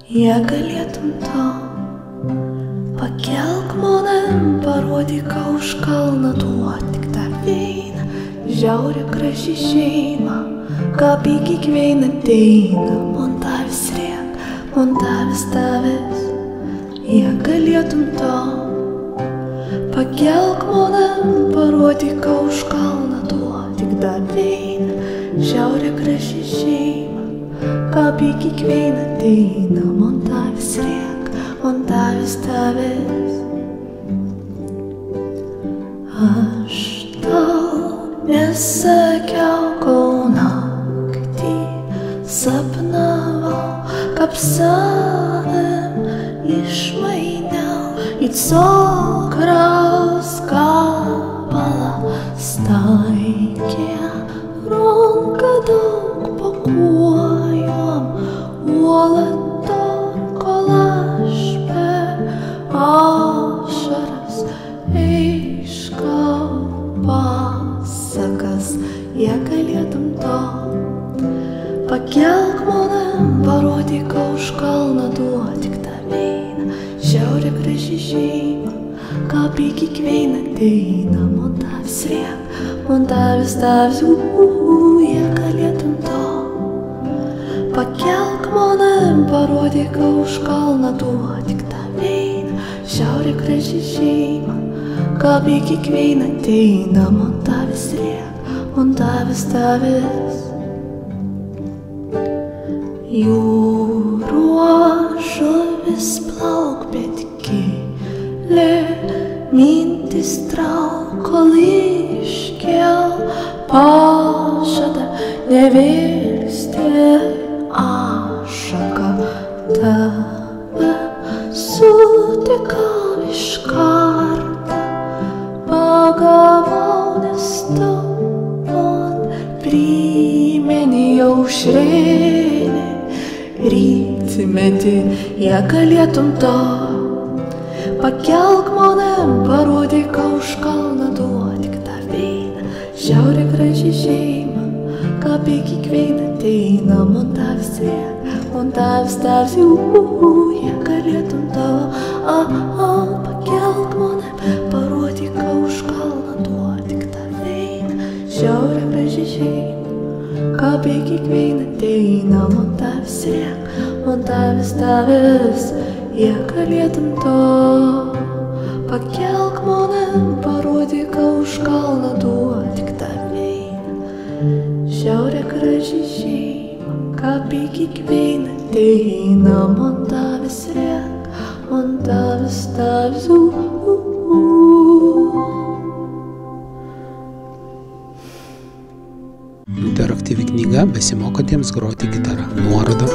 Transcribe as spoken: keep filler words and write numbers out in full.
jei galėtum to, pakelk mane, parodyk už kalną, duok tik tą vyną, žiaurę graži šeima, kaip į kiekvieną ateina, man tavis riek, man tavis tavis, jei galėtum to, pakelk mane, parodyk už kalną, duok tik tą vyną, žiaurę graži šeima, kaip į kiekvieną ateina, man tavis riek, man tavis tavis. Aš tau nesakiau, kol naktį sapnavau, kaip savim išmainiau į cukraus gabalą staigė ranka daug pakuojom, uola tor, kol aš per ašaras aiškau pasakas, jei galėtum to, pakelk mane, parodyk už kalną, duok tik tą vyną, žiaurę graži šeima, kaip į kiekvieną ateina, man tavis riek, man tavis tavis, jei galėtum to, pakelk mane, parodyk už kalną, duok tik tą vyną, žiaurę graži šeima, kaip į kiekvieną ateina, man tavis riek, man tavis tavis. Jūros žuvis plauk, bet gilė mintis trauk, kol iškel pažada nevirsti ašaka, tave sutikau iš karto, pagavau, nes tu man primeni aušrinį rytmetį, jei galėtum to, pakelk mane, parodyk už kalną, duok tik tą vyną, žiaurę graži šeima, kaip į kiekvieną ateina, man tavis riek, man tavis tavis, jei galėtum to, pakelk mane, parodyk už kalną, duok tik tą vyną, žiaurę graži šeima, kaip į kiekvieną ateina, man tavis riek, man tavis tavis, jei galėtum to, pakelk mane, parodyk už kalną, duok tik tą vyną, žiaurę graži šeima, kaip į kiekvieną ateina, man tavis riek, man tavis tavis, Interaktyvi knyga besimokantiems groti gitarą. Nuoroda